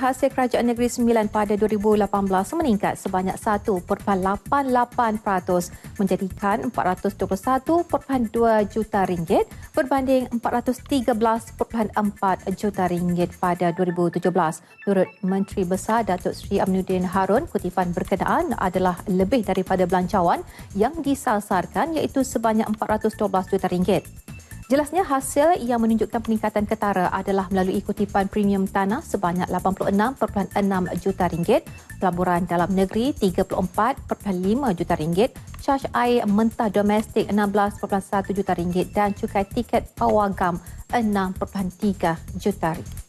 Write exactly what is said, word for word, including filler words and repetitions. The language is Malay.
hasil Kerajaan Negeri Sembilan pada dua ribu lapan belas meningkat sebanyak satu perpuluhan lapan lapan peratus menjadikan empat ratus dua puluh satu perpuluhan dua juta ringgit berbanding empat ratus tiga belas perpuluhan empat juta ringgit pada dua ribu tujuh belas. Menurut Menteri Besar Datuk Seri Aminuddin Harun, kutipan berkenaan adalah lebih daripada belanjawan yang disasarkan iaitu sebanyak empat ratus dua belas juta ringgit. Jelasnya hasil yang menunjukkan peningkatan ketara adalah melalui kutipan premium tanah sebanyak lapan puluh enam perpuluhan enam juta ringgit, pelaburan dalam negeri tiga puluh empat perpuluhan lima juta ringgit, caj air mentah domestik enam belas perpuluhan satu juta ringgit dan cukai tiket pawagam enam perpuluhan tiga juta ringgit.